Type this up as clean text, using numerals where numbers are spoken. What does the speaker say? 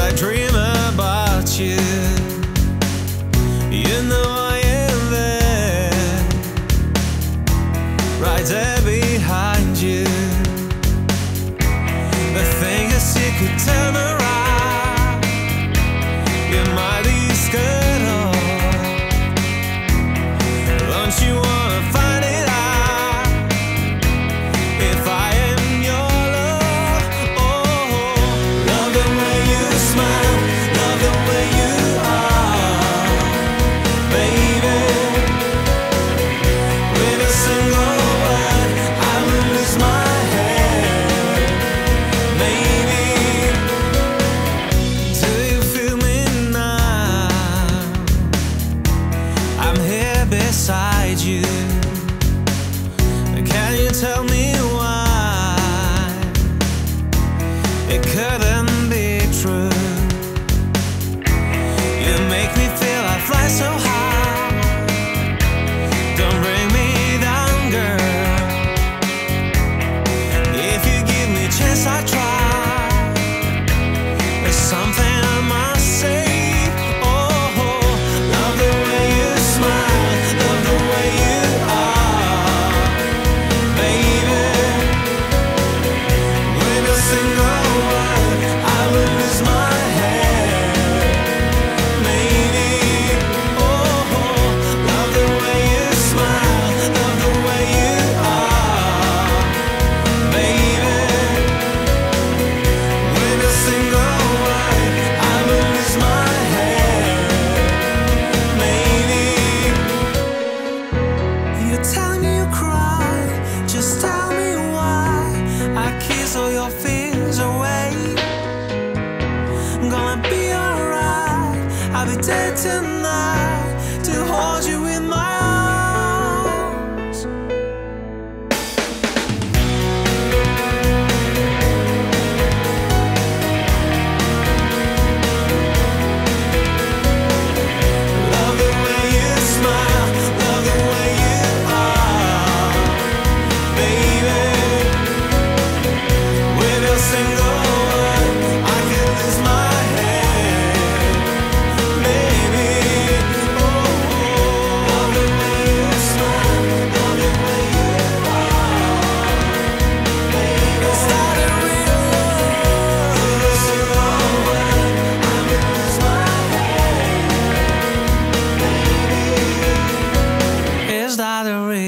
I dream about you. You know I am there, right there behind you. The thing is, you could turn around, you might be scared of. Don't you wanna find it out? If I am your love, oh, love the way you smile, love the way you are, baby. With a single word, I will lose my head, maybe. Do you feel me now? I'm here beside you. Can you tell me why it couldn't be true? You make me feel I fly so high. Don't bring me down, girl. If you give me a chance, I try. There's something I must say. Oh, love the way you smile, love the way you are, baby. With a single word, I will lose my head, maybe. Oh, love the way you smile, love the way you are, baby. With a single word, I will lose my head, maybe. You tell me you cry, just tell me why. I kiss all your fears away. I'm gonna be alright. I'll be dead tonight to hold you in my arms. Love the way you smile, love the way you are, baby. With a single word, I can lose my head, maybe. Oh, love the way you smile, love the way you are, baby. Started real love. With a single word, I can lose my head, baby. Is that a real